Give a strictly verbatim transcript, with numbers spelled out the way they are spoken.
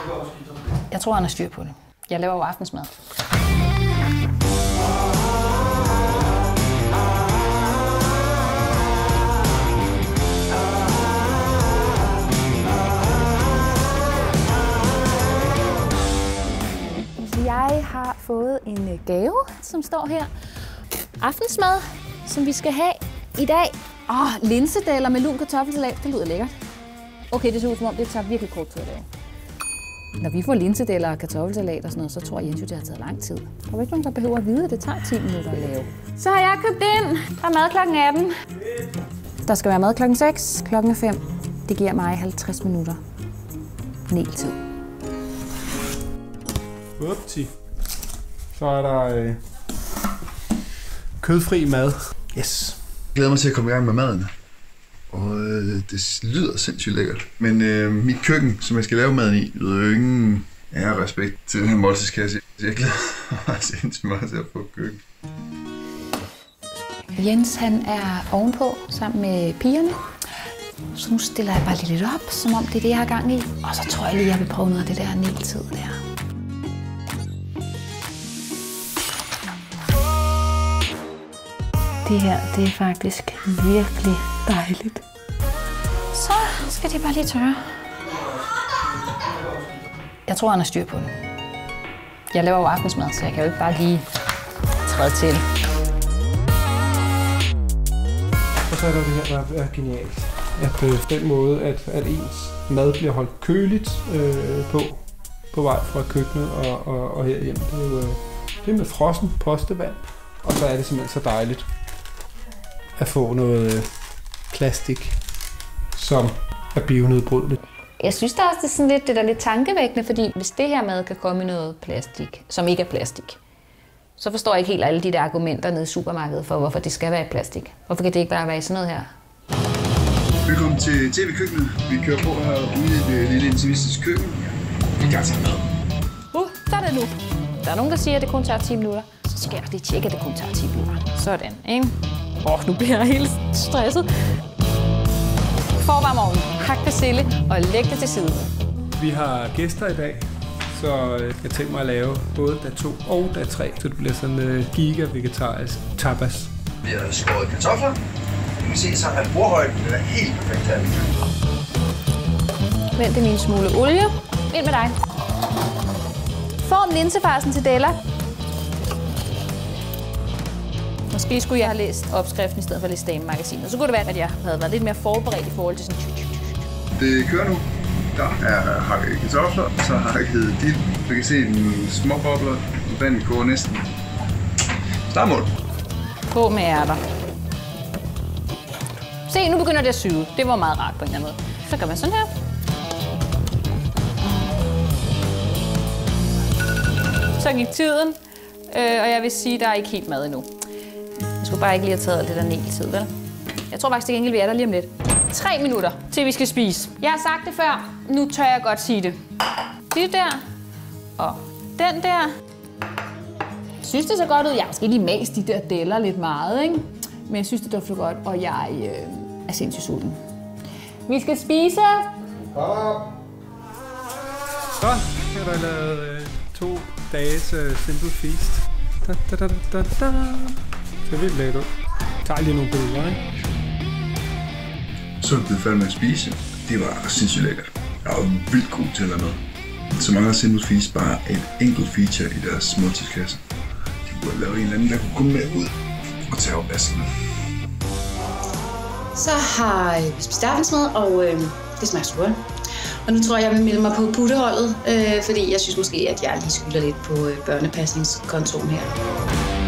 Jeg tror, han har styr på det. Jeg laver jo aftensmad. Jeg har fået en gave, som står her. Aftensmad, som vi skal have i dag. Åh, oh, linsedaller med lun kartoffelsalat. Det lyder lækkert. Okay, det ser ud som om, det tager virkelig kort tid at lave. Når vi får linsedaller og kartoffelsalat og sådan noget, så tror Jens jo, det har taget lang tid. Der er ikke nogen, der behøver at vide, at det tager ti minutter at lave. Så har jeg købt ind. Der er mad klokken atten. Der skal være mad klokken seks, klokken fem. Det giver mig halvtreds minutter. Nel-tid. Upti. Så er der øh, kødfri mad. Yes. Jeg glæder mig til at komme i gang med maden. Og øh, det lyder sindssygt lækkert. Men øh, mit køkken, som jeg skal lave maden i, lyder jo ingen ære og respekt til den her måltidskasse. Så jeg glæder mig sindssygt meget til at få køkken. Jens, han er ovenpå sammen med pigerne. Så nu stiller jeg bare lige lidt op, som om det er det, jeg har gang i. Og så tror jeg lige, jeg vil prøve noget af det der nel-tid der. Det her, det er faktisk virkelig dejligt. Så skal det bare lige tørre. Jeg tror, han har styr på det. Jeg laver jo aftensmad, så jeg kan jo ikke bare lige træde til. Og så er der det her, der er genialt. At øh, den måde, at, at ens mad bliver holdt køligt øh, på, på vej fra køkkenet og, og, og herhjem. Det er jo øh, det er med frossen postevand, og så er det simpelthen så dejligt at få noget øh, plastik, som er bionedbrydeligt. Jeg synes da også, det er sådan lidt, det der lidt tankevækkende, fordi hvis det her mad kan komme i noget plastik, som ikke er plastik, så forstår jeg ikke helt alle de der argumenter nede i supermarkedet for, hvorfor det skal være i plastik. Hvorfor kan det ikke bare være i sådan noget her? Velkommen til T V-køkkenet. Vi kører på herude i det lille intimistiske køkken. Vi kan tage mad. Uh, der er det nu. Der er nogen, der siger, at det kun tager ti minutter. Så skal jeg lige tjekke, at det kun tager ti minutter. Sådan, ikke? Åh, oh, nu bliver jeg helt stresset. Forvarm ovnen, hak persille og læg det til side. Vi har gæster i dag, så jeg tænker mig at lave både dag to og dag tre, så det bliver sådan en giga-vegetarisk tapas. Vi har skåret kartofler. Du kan se så, at bordhøjden er helt perfekt her. Vent en lille smule olie. Ind med dig. Form linsefarsen til deller. Måske skulle jeg have læst opskriften i stedet for at læse Damemagasinet. Så kunne det være, at jeg havde været lidt mere forberedt i forhold til sådan... Det kører nu. Der er hakket kartofler, så har jeg hakket dild. Du kan se den små bobler. Vandet koger næsten. Startmål. På med ærter. Se, nu begynder det at syge. Det var meget rart på en eller anden måde. Så gør man sådan her. Så gik tiden, øh, og jeg vil sige, at der er ikke helt mad endnu. Jeg skulle bare ikke lige have taget det der nel-tid, vel? Jeg tror faktisk, det gengæld vi er der lige om lidt. Tre minutter, til vi skal spise. Jeg har sagt det før, nu tør jeg godt sige det. Det der, og den der. Jeg synes, det så godt ud. Jeg har måske lige mast de der deller lidt meget, ikke? Men jeg synes, det dufter godt, og jeg øh, er sindssygt sulten. Vi skal spise. Så er der lavet øh, to dages øh, simple feast. Da, da, da, da, da. Så vildt lækkert ud. Jeg tager lige nogle billeder, ikke? Så det faldt med at spise. Det var sindssygt lækkert. Jeg var vildt god til at lade med. Så mange simple feast bare et enkelt feature i deres måltidskasse. De kunne lave en eller anden, der kunne komme med ud og tage opvasken. Så har vi spist aftensmad, og øh, det smager super godt. Og nu tror jeg, jeg vil melde mig på putteholdet, øh, fordi jeg synes måske, at jeg lige skylder lidt på øh, børnepasningskontoen her.